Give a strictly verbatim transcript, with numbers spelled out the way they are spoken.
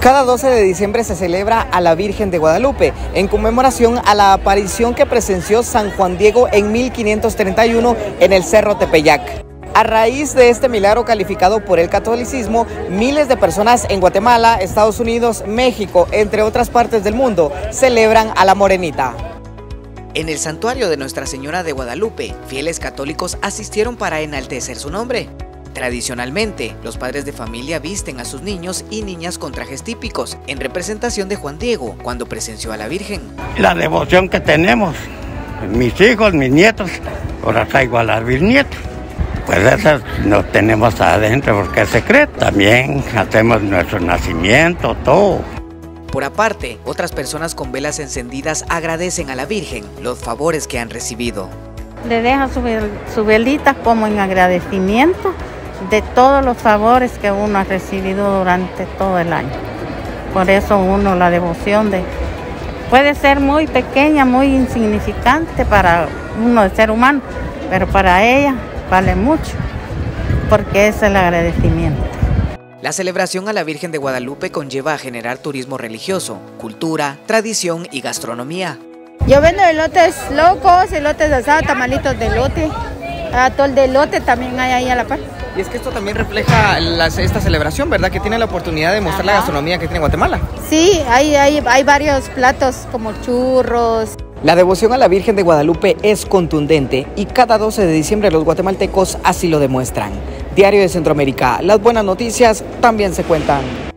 Cada doce de diciembre se celebra a la Virgen de Guadalupe, en conmemoración a la aparición que presenció San Juan Diego en mil quinientos treinta y uno en el Cerro Tepeyac. A raíz de este milagro calificado por el catolicismo, miles de personas en Guatemala, Estados Unidos, México, entre otras partes del mundo, celebran a la Morenita. En el santuario de Nuestra Señora de Guadalupe, fieles católicos asistieron para enaltecer su nombre. Tradicionalmente, los padres de familia visten a sus niños y niñas con trajes típicos, en representación de Juan Diego, cuando presenció a la Virgen. La devoción que tenemos, mis hijos, mis nietos, ahora traigo a las bisnietas. Pues esas no tenemos adentro porque es secreto. También hacemos nuestro nacimiento, todo. Por aparte, otras personas con velas encendidas agradecen a la Virgen los favores que han recibido. Le deja su, su velita como en agradecimiento de todos los favores que uno ha recibido durante todo el año. Por eso uno la devoción de puede ser muy pequeña, muy insignificante para uno de ser humano, pero para ella vale mucho, porque es el agradecimiento. La celebración a la Virgen de Guadalupe conlleva a generar turismo religioso, cultura, tradición y gastronomía. Yo vendo elotes locos, elotes asados, tamalitos de elote, atol de elote también hay ahí a la par. Y es que esto también refleja las, esta celebración, ¿verdad? Que tiene la oportunidad de mostrar Ajá. la gastronomía que tiene Guatemala. Sí, hay, hay, hay varios platos como churros. La devoción a la Virgen de Guadalupe es contundente y cada doce de diciembre los guatemaltecos así lo demuestran. Diario de Centroamérica, las buenas noticias también se cuentan.